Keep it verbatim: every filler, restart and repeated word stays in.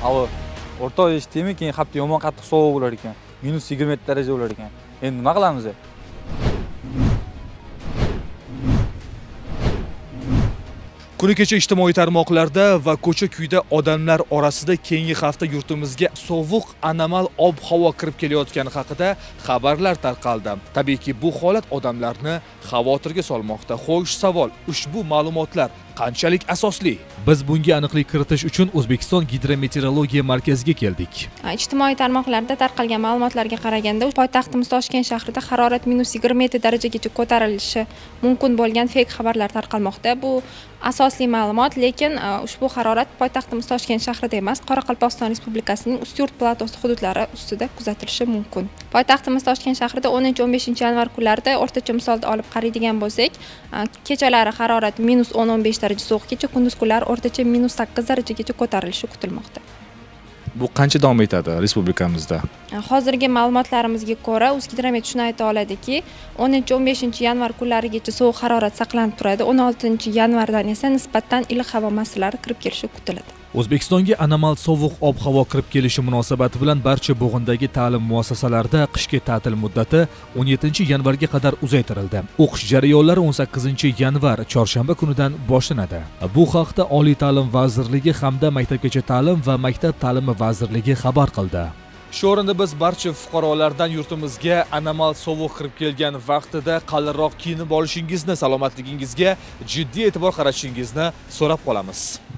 Havo o'rtoq eshitdingmi, keyin hafta yomon qattiq sovuq bo'lar ekan. minus yigirma yetti daraja bo'lar ekan. Endi nima qilamiz? Kuni kecha ijtimoiy tarmoqlarda va ko'cha-kuyda odamlar orasida keyingi hafta yurtimizga sovuq anomal ob-havo kirib kelayotgani haqida xabarlar tarqaldi. Tabiiyki, bu holat odamlarni xavotirga solmoqda. Xo'sh, savol, ushbu ma'lumotlar qanchalik asosli? Biz bunga aniqlik kiritish uchun O'zbekiston Gidrometeorologiya markaziga keldik. Ijtimoiy tarmoqlarda tarqalgan ma'lumotlarga qaraganda, poytaxtimiz Toshkent shahrida harorat minus yigirma yetti darajagacha ko'tarilishi mumkin bo'lgan fake xabarlar tarqalmoqda. Bu asosli ma'lumot, lekin ushbu harorat poytaxtimiz Toshkent shahrida emas, Qoraqalpog'iston Respublikasining Ustyurt platosi hududlari ustida kuzatilishi mumkin. Poytaxtimiz Toshkent shahrida o'ninchi o'n beshinchi yanvar kunlarida o'rtacha misolda olib qaraydigan bo'lsak, kechalari harorat minus o'n o'n besh daraja sovuqgacha, kunduz kunlari o'rtacha minus sakkiz darajagacha ko'tarilishi kutilmoqda. Bu qancha davom etadi respublikamizda? Hozirgi ma'lumotlarimizga ko'ra, O'zgidromet shuni ayta oladiki, o'ninchi o'n beshinchi yanvar kunlarigacha sovuq harorat saqlanib turadi. o'n oltinchi yanvardan esa nisbatan iliq havo massalari kirib kelishi kutiladi. O'zbekistonga anomal sovuq ob-havo kirib kelishi munosabati bilan barcha bo'g'indagi ta'lim muassasalarida qishki ta'til muddati o'n yettinchi yanvarga qadar uzaytirildi. O'qish jarayonlari o'n sakkizinchi yanvar chorshanba kunidan boshlanadi. Bu haqda Oliy ta'lim vazirligi hamda Maktabgacha ta'lim va Maktab ta'limi vazirligi xabar qildi. Shu o'rinda biz barcha fuqarolardan yurtimizga anomal sovuq kirib kelgan vaqtida qalinroq kiyinib olishingizni, salomatligingizga jiddiy e'tibor qaratishingizni so'rab qolamiz.